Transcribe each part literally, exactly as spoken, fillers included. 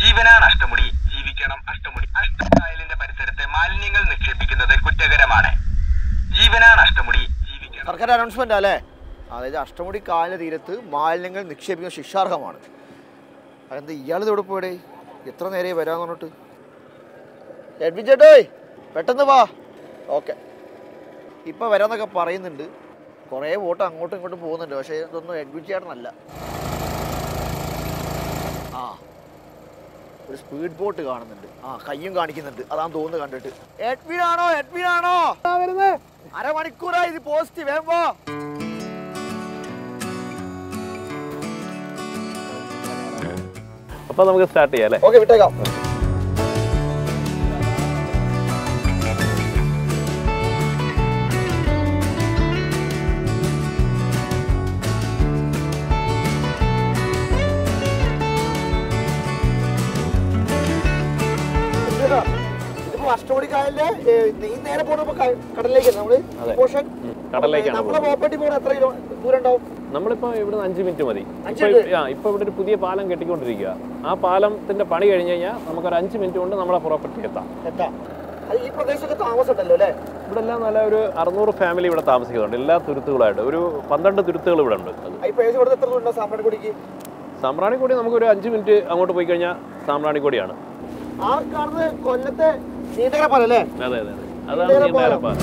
ജീവനാണ് അഷ്ടമുടി, ജീവിക്കണം അഷ്ടമുടി. അഷ്ടമുടിക്കായലിന്റെ പരിസരത്തെ മാലിന്യങ്ങൾ നിക്ഷേപിക്കുന്നത് കുറ്റകരമാണ്. ജീവനാണ് അഷ്ടമുടി, ജീവിക്കണം. സർക്കാർ അനൗൺസ്മെന്റ് അല്ലേ? അതായത് അഷ്ടമുടി കായലിന്റെ തീരത്ത് മാലിന്യങ്ങൾ നിക്ഷേപിക്കുന്നത് ശിക്ഷാർഹമാണ്. അതെന്താ ഇയാൾ ഇവിടെ പോയടേ? എത്ര നേരെ വരാന്ന് പറഞ്ഞിട്ട്? എഡ്വിൻ ചേട്ടേ പെട്ടെന്ന് വാ. ഓക്കെ, ഇപ്പം വരാമെന്നൊക്കെ പറയുന്നുണ്ട്. കുറേ വോട്ട് അങ്ങോട്ടും ഇങ്ങോട്ടും പോകുന്നുണ്ട്. പക്ഷേ ഇതൊന്നും എഡ്വിൻ ചേട്ടനല്ല. ആ, ഒരു സ്പീഡ് ബോട്ട് കാണുന്നുണ്ട്. ആ, കയ്യും കാണിക്കുന്നുണ്ട്. അതാന്ന് തോന്നുന്നു കണ്ടിട്ട്. എഡ്വിൻ ആണോ? എഡ്വിൻ ആണോ? അരമണിക്കൂറായി ഇത് പോസ്റ്റ്. വേഗം വാ. അപ്പൊ നമുക്ക് സ്റ്റാർട്ട് ചെയ്യാം അല്ലേ? ഓക്കെ, വിട്ടേക്കാം. അഷ്ടമുടി കായലിന്റെ ഈ നേരെ പോകുമ്പോ കടലിലേക്കാണ് നമ്മള് പോർഷൻ. കടലിലേക്കാണ് നമ്മുടെ പ്രോപ്പർട്ടി പോകണം. എത്ര കിലോ ദൂരം ഉണ്ടാവും? നമ്മളിപ്പോ ഇവിടുന്ന് അഞ്ച് മിനിറ്റ് മതി. ഇപ്പൊ ഇവിടെ ഒരു പുതിയ പാലം കെട്ടിക്കൊണ്ടിരിക്കുക. ആ പാലത്തിന്റെ പണി കഴിഞ്ഞ് കഴിഞ്ഞാൽ നമുക്കൊരു അഞ്ച് മിനിറ്റ് കൊണ്ട് നമ്മളെ പ്രോപ്പർട്ടി എത്താം. എത്താം. ഈ പ്രദേശത്തൊക്കെ താമസമുണ്ടല്ലോ അല്ലേ? ഇവിടെ എല്ലാം നല്ല ഒരു അറുന്നൂറ് ഫാമിലി ഇവിടെ താമസിക്കുന്നുണ്ട്. എല്ലാ തുരുത്തുകളായിട്ട് ഒരു പന്ത്രണ്ട് തുരുത്തുകൾ ഇവിടെ ഉണ്ട്. സാമ്പ്രാണിക്കൊടി നമുക്കൊരു അഞ്ച് മിനിറ്റ് അങ്ങോട്ട് പോയി കഴിഞ്ഞാൽ സാമ്പ്രാണിക്കൊടിയാണ്. കൊല്ലത്തെ നീണ്ടകരപ്പാലല്ലേ? അതെ അതെ അതെ, അതാണ് നീണ്ടകരപ്പാലം.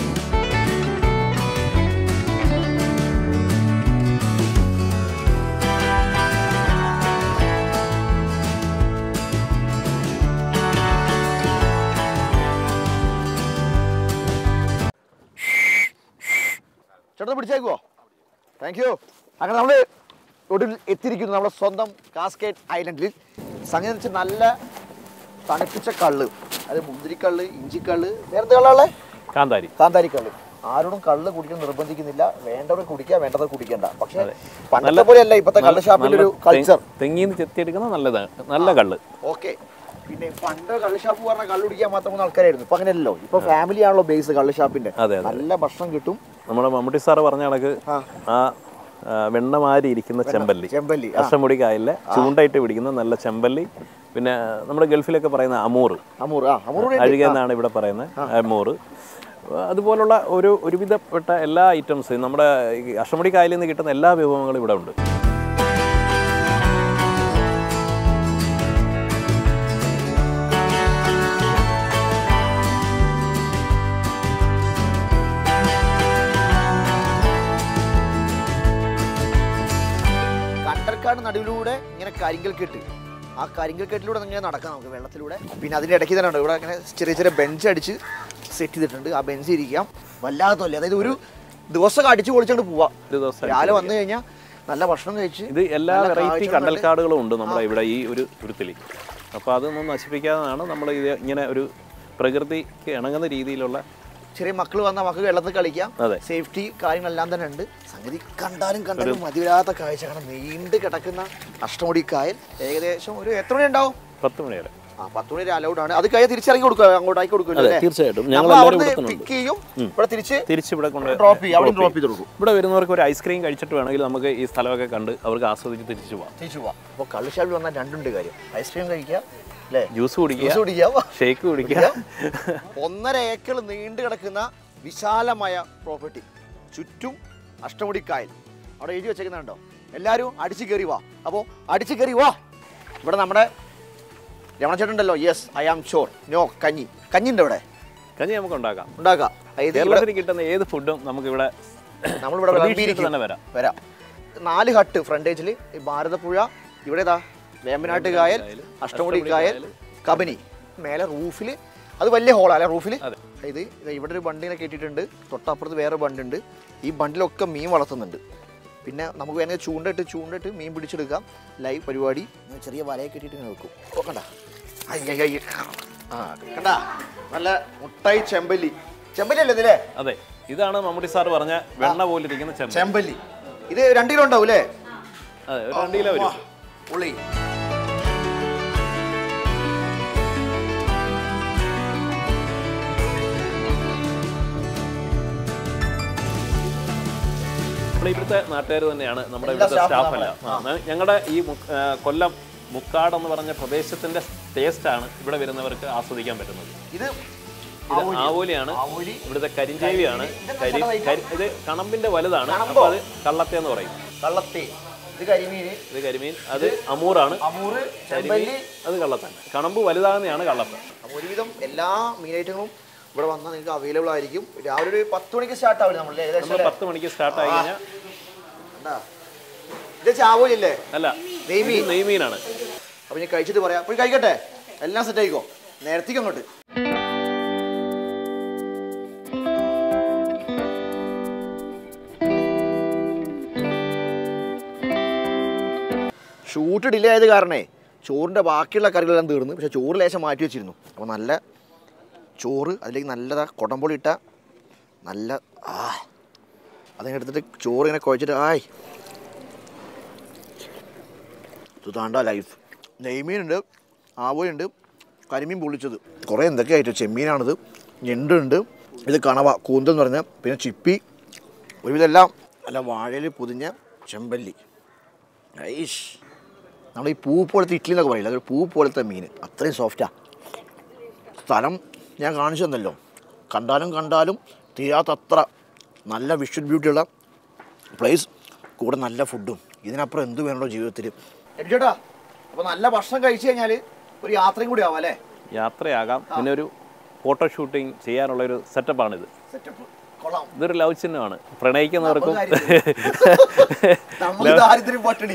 ചേട്ടൻ പിടിച്ചേക്കുവോ? Thank you. അങ്ങനെ നമ്മൾ ഒടുവിൽ എത്തിയിരിക്കുന്നു നമ്മുടെ സ്വന്തം കാസ്കേഡ് ഐലൻഡിൽ. സംഗതി വെച്ച് നല്ല തണുപ്പിച്ച കള്ള്, അത് മുന്തിരിക്കള്ള്, ഇഞ്ചിക്കള്ള്, വേറെന്ത് കള്ളാളെ? കാന്താരി. കാന്താരി കള്ള്. ആരോടും കള്ള് കുടിക്കാൻ നിർബന്ധിക്കുന്നില്ല. വേണ്ടവർ കുടിക്കുക, വേണ്ടവർ കുടിക്കണ്ട. പക്ഷേ പണ്ടത്തെ പോലെയല്ല ഇപ്പോഴത്തെ കള്ള് ഷാപ്പിന്റെ ഒരു കൾച്ചർ. തെങ്ങിന്ന് ചെത്തിയെടുക്കുന്ന നല്ലതാണ്, നല്ല കള്ള്. ഓക്കെ. പിന്നെ പണ്ട് കള്ള് ഷാപ്പ് പറഞ്ഞാൽ കള്ള് കുടിക്കാൻ മാത്രം മൂന്ന് ആൾക്കാരായിരുന്നു. ഇപ്പൊ അങ്ങനെയല്ലോ. ഇപ്പൊ ഫാമിലി ആണല്ലോ ബേസ് കള്ള് ഷാപ്പിന്റെ. നല്ല ഭക്ഷണം കിട്ടും. നമ്മുടെ മമ്മൂട്ടി സാറ് പറഞ്ഞ കണക്ക് ആ വെണ്ണമാരി ഇരിക്കുന്ന ചെമ്പല്ലി, ചെമ്പല്ലി അഷ്ടമുടി കായലിലെ ചൂണ്ടായിട്ട് പിടിക്കുന്ന നല്ല ചെമ്പല്ലി. പിന്നെ നമ്മുടെ ഗൾഫിലൊക്കെ പറയുന്ന അമൂറ്, അമൂർ അഴുക എന്നാണ് ഇവിടെ പറയുന്നത്, അമൂറ്. അതുപോലുള്ള ഒരു ഒരുവിധപ്പെട്ട എല്ലാ ഐറ്റംസ് നമ്മുടെ അഷ്ടമുടി കായലിൽ നിന്ന് കിട്ടുന്ന എല്ലാ വിഭവങ്ങളും ഇവിടെ ഉണ്ട്. നടുവിലൂടെ ഇങ്ങനെ കരിങ്കൽ കെട്ട്, ആ കരിങ്കൽ കെട്ടിലൂടെ ഇങ്ങനെ നടക്കാം നമുക്ക് വെള്ളത്തിലൂടെ. പിന്നെ അതിൻ്റെ ഇടയ്ക്ക് തന്നെ ഉണ്ട് ഇവിടെ ഇങ്ങനെ ചെറിയ ചെറിയ ബെഞ്ച് അടിച്ച് സെറ്റ് ചെയ്തിട്ടുണ്ട്. ആ ബെഞ്ച് ഇരിക്കാം. വല്ലാത്തല്ലേ, അതായത് ഒരു ദിവസം അടിച്ചു പൊളിച്ചോണ്ട് പോവാം. രാവിലെ വന്നു കഴിഞ്ഞാൽ നല്ല ഭക്ഷണം കഴിച്ച്. ഇത് എല്ലാ വെറൈറ്റി കണ്ടൽക്കാടുകളും ഉണ്ട് നമ്മുടെ ഇവിടെ ഈ ഒരു തുരുത്തിൽ. അപ്പോൾ അതൊന്നും നശിപ്പിക്കാതെയാണ് നമ്മൾ ഇത് ഇങ്ങനെ ഒരു പ്രകൃതിക്ക് ഇണങ്ങുന്ന രീതിയിലുള്ള. ചെറിയ മക്കൾ വന്നാൽ മക്കൾ വെള്ളത്തിൽ കളിക്കാം. സേഫ്റ്റി കാര്യങ്ങളെല്ലാം തന്നെ ഉണ്ട്. സംഗതി കണ്ടാലും കണ്ടാലും മതിവരാത്ത കാഴ്ച. കാരണം നീണ്ടു കിടക്കുന്ന അഷ്ടമുടി കായൽ ഏകദേശം ഒരു എത്ര മണി ഉണ്ടാവും? പത്ത് മണി വരെ. ആ, പത്ത് മണി വരെ അലൗഡ് ആണ്. അത് കഴിഞ്ഞ് തിരിച്ചിറങ്ങി കൊടുക്കുക, അങ്ങോട്ടാക്കി കൊടുക്കില്ല. തീർച്ചയായിട്ടും ഇവിടെ വരുന്നവർക്ക് ഒരു ഐസ്ക്രീം കഴിച്ചിട്ട് വേണമെങ്കിൽ നമുക്ക് ഈ സ്ഥലമൊക്കെ കണ്ട് അവർക്ക് ആസ്വദിച്ച് തിരിച്ചു പോവാം. തിരിച്ചു പോവാം. അപ്പോൾ കള്ള് ഷാപ്പിൽ വന്നാൽ രണ്ടുണ്ട് കാര്യം. ഐസ്ക്രീം കഴിക്കുക, ജ്യൂസ് കുടിക്കുക, ഷേക്ക് കുടിക്കുക. ഒന്നര ഏക്കർ നീണ്ടു കിടക്കുന്ന വിശാലമായ പ്രോപ്പർട്ടി, ചുറ്റും അഷ്ടമുടി കായൽ. അവിടെ എഴുതി വെച്ചേക്കുന്നുണ്ടോ? എല്ലാവരും അടിച്ചു കയറി വാ. അപ്പോൾ അടിച്ചു കയറി വാ. ഇവിടെ നമ്മുടെ രമണച്ചേട്ടുണ്ടല്ലോ. Yes, I am sure. No, കഞ്ഞി കഞ്ഞിൻ്റെ ഇവിടെ കഞ്ഞി നമുക്ക് ഉണ്ടാക്കാം ഉണ്ടാക്കാം കേരളത്തിൽ കിട്ടുന്ന ഏത് ഫുഡും നമുക്കിവിടെ നമ്മളിവിടെ തന്നെ വരാം വരാം നാല് ഹട്ട് ഫ്രണ്ടേജിൽ. ഭാരതപ്പുഴ, ഇവിടെ ഇതാ വേമ്പനാട്ട് കായൽ, അഷ്ടമുടി കായൽ, കബനി. മേലെ റൂഫിൽ അത് വലിയ ഹോളാണ് റൂഫിൽ. ഇത് ഇവിടെ ഒരു ബണ്ടിനെ കെട്ടിയിട്ടുണ്ട്. തൊട്ടപ്പുറത്ത് വേറെ ബണ്ടുണ്ട്. ഈ ബണ്ടിലൊക്കെ മീൻ വളർത്തുന്നുണ്ട്. പിന്നെ നമുക്ക് വേണമെങ്കിൽ ചൂണ്ടിട്ട് ചൂണ്ടിട്ട് മീൻ പിടിച്ചെടുക്കാം. ലൈവ് പരിപാടി. ചെറിയ വലയൊക്കെ കെട്ടിയിട്ട് ഇങ്ങനെ വെക്കും. നോക്കണ്ട, ആ കണ്ട നല്ല മുട്ടായി ചെമ്പല്ലി. ചെമ്പല്ലി അല്ലേ ഇതില്ലേ? അതെ, ഇതാണ് മമ്മൂട്ടി സാർ പറഞ്ഞ വെണ്ണ പോലിരിക്കുന്ന ചെമ്പല്ലി. ഇത് രണ്ട് കിലോ ഉണ്ടാവും അല്ലേ? അതെ, ഒരു രണ്ട് കിലോ വരും. ഉള്ളി നമ്മുടെ ഇവിടുത്തെ നാട്ടുകാർ തന്നെയാണ്, നമ്മുടെ ഇവിടുത്തെ സ്റ്റാഫല്ല. ഞങ്ങളുടെ ഈ കൊല്ലം മുക്കാട് എന്ന് പറഞ്ഞ പ്രദേശത്തിന്റെ ടേസ്റ്റാണ് ഇവിടെ വരുന്നവർക്ക് ആസ്വദിക്കാൻ പറ്റുന്നത്. ഇത് ഇത് ആവോലിയാണ്, ഇവിടുത്തെ കരിഞ്ചേവിയാണ്. കരി ഇത് കണമ്പിന്റെ വലുതാണ്, അപ്പോൾ അത് കള്ളത്തെ എന്ന് പറയും. കള്ളത്തെ ഇത് കരിമീൻ, ഇത് കരിമീൻ, അത് അമൂറാണ്. അമൂറ്, കരിമീൻ അത് കള്ളത്തൻ. കണമ്പ് വലുതാകുന്നതാണ് കള്ളത്തൻ. ഒരുവിധം എല്ലാ മീൻ ഐറ്റങ്ങളും ഇവിടെ വന്നാൽ നിങ്ങൾക്ക് അവൈലബിൾ ആയിരിക്കും. രാവിലെ ഒരു പത്ത് മണിക്ക് സ്റ്റാർട്ട് ആവില്ല നമ്മൾ നമ്മൾ പത്ത് മണിക്ക് സ്റ്റാർട്ട് ആയി കഴിഞ്ഞാൽ. ഇത് ചാവോലില്ലേ? അല്ല, നെയ്മീൻ. നെയ്മീനാണ്. അപ്പൊ ഞാൻ കഴിച്ചിട്ട് പറയാം. പോയി കഴിക്കട്ടെ, എല്ലാം സെറ്റ് ആയിക്കോ. നേരത്തേക്ക് അങ്ങോട്ട് ഷൂട്ട് ഡിലേ ആയത് കാരണേ ചോറിൻ്റെ ബാക്കിയുള്ള കറികളെല്ലാം തീർന്നു. പക്ഷേ ചോറ് ലേശം മാറ്റി വെച്ചിരുന്നു. അപ്പോൾ നല്ല ചോറ്, അതിലേക്ക് നല്ലതാ കൊടംപൊളി ഇട്ട നല്ല ആ അതിങ്ങനെ എടുത്തിട്ട് ചോറ് ഇങ്ങനെ കുഴച്ചിട്ട് ആയ് താണ്ട ലൈഫ്. നെയ്മീനുണ്ട്, ആവോയുണ്ട്, കരിമീൻ പൊള്ളിച്ചത്, കുറേ എന്തൊക്കെ ആയിട്ട്. ചെമ്മീനാണിത്, ഞണ്ടുണ്ട്, ഇത് കണവ കൂന്തൽ എന്ന് പറഞ്ഞാൽ, പിന്നെ ചിപ്പി, ഒരുവിധം എല്ലാം നല്ല വാഴയിൽ പൊതിഞ്ഞ ചെമ്പല്ലി. ഐഷ്, നമ്മൾ ഈ പൂ പോലത്തെ ഇഡ്ഡലി എന്നൊക്കെ പറയില്ല, അതൊരു പൂ പോലത്തെ മീൻ, അത്രയും സോഫ്റ്റാണ്. സ്ഥലം ഞാൻ കാണിച്ചു തന്നല്ലോ, കണ്ടാലും കണ്ടാലും തീരാത്തത്ര നല്ല വിഷ്വൽ ബ്യൂട്ടിയുള്ള പ്ലേസ്, കൂടെ നല്ല ഫുഡും. ഇതിനപ്പുറം എന്ത് വേണോ ജീവിതത്തിൽ. ചേട്ടാ, അപ്പോൾ നല്ല ഭക്ഷണം കഴിച്ചു കഴിഞ്ഞാൽ ഒരു യാത്രയും കൂടി ആവാം അല്ലേ? യാത്രയാകാം, പിന്നെ ഒരു ഫോട്ടോ ഷൂട്ടിങ് ചെയ്യാനുള്ള ഒരു സെറ്റപ്പാണിത്. സെറ്റപ്പ് കൊള്ളാം. ഇതൊരു ലവ് ചിഹ്നമാണ് പ്രണയിക്കുന്നവർക്കും. ദാരിദ്ര്യം പട്ടിണി.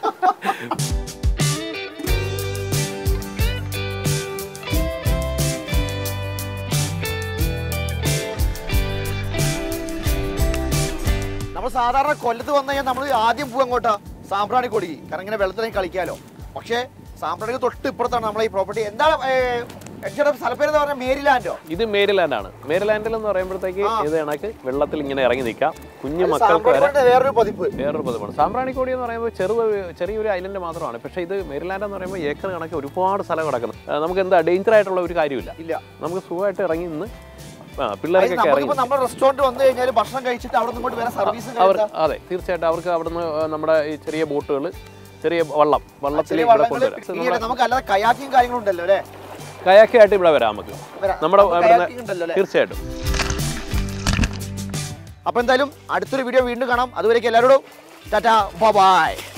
നമ്മൾ സാധാരണ കൊല്ലത്ത് വന്നു കഴിഞ്ഞാൽ നമ്മൾ ആദ്യം പോകും അങ്ങോട്ടാ സാമ്പ്രാണിക്കൊടിക്ക്, കാരണം ഇങ്ങനെ വെള്ളത്തിലേക്ക് കളിക്കാമല്ലോ. പക്ഷേ സാമ്പ്രാണിക്ക് തൊട്ട് ഇപ്പുറത്താണ് നമ്മളെ ഈ പ്രോപ്പർട്ടി. എന്താണ് സ്ഥലപ്പേര് എന്ന് പറഞ്ഞാൽ? മേരിലാൻഡോ? ഇത് മേരിലാൻഡാണ്. മേരിലാൻഡിൽ എന്ന് പറയുമ്പോഴത്തേക്ക് ഇത് കണക്ക് വെള്ളത്തിൽ ഇങ്ങനെ ഇറങ്ങി നിൽക്കാം. കുഞ്ഞു മക്കൾക്ക് വരെ വേറൊരു പതിപ്പ് വേറൊരു പതിപ്പാണ്. സാമ്പ്രാണിക്കോടി എന്ന് പറയുമ്പോൾ ചെറു ചെറിയൊരു ഐലൻഡ് മാത്രമാണ്. പക്ഷേ ഇത് മേരിലാൻഡ് എന്ന് പറയുമ്പോൾ ഏക്കർ കണക്ക് ഒരുപാട് സ്ഥലം കിടക്കുന്നു. നമുക്ക് എന്താ ഡേഞ്ചർ ആയിട്ടുള്ള ഒരു കാര്യമില്ല. ഇല്ല, നമുക്ക് സുഖമായിട്ട് ഇറങ്ങി നിന്ന് പിള്ളേർക്കൊക്കെ ഇറങ്ങി നമ്മുടെ റെസ്റ്റോറന്റ് വന്നു കഴിഞ്ഞാൽ ഭക്ഷണം കഴിച്ചിട്ട് അവിടെ നിന്ന് വരെ സർവീസ്. അവർ അതെ, തീർച്ചയായിട്ടും അവർക്ക് അവിടുന്ന് നമ്മുടെ ഈ ചെറിയ ബോട്ടുകൾ, ചെറിയ വള്ളം, വള്ളത്തിലേക്ക് ഇവിടെ കൊണ്ടുവരാം. നമുക്ക് അല്ലാതെ കയാക്കിങ് കാര്യങ്ങളുണ്ടല്ലോ അല്ലേ? കയാക്കി ആയിട്ട് ഇവിടെ വരാം നമുക്ക് നമ്മുടെ തീർച്ചയായിട്ടും. അപ്പൊ എന്തായാലും അടുത്തൊരു വീഡിയോ വീണ്ടും കാണാം. അതുവരേക്കും എല്ലാവരോടും ടാറ്റാ, ബൈ.